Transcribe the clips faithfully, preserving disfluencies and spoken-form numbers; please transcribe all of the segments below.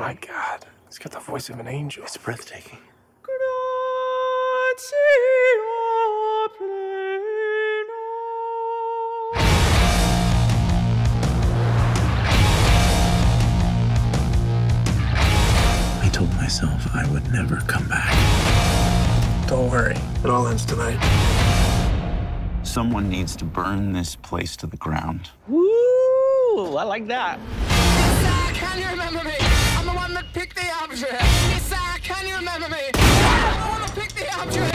My God, he's got the voice of an angel. It's breathtaking. I told myself I would never come back. Don't worry, it all ends tonight. Someone needs to burn this place to the ground. Woo! I like that. Lisa, can you remember me? I'm the one that picked the object. Lisa, can you remember me? I'm the one that picked the object.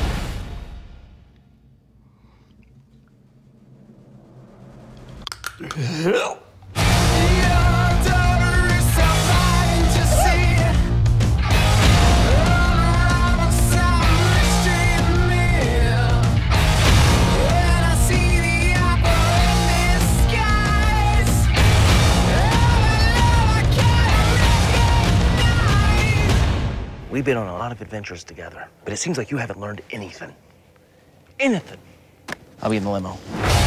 Your daughter is so fine to see. Unravel some mystery in me. When I see the apple in disguise, I can't recognize. We've been on a lot of adventures together, but it seems like you haven't learned anything. Anything. I'll be in the limo.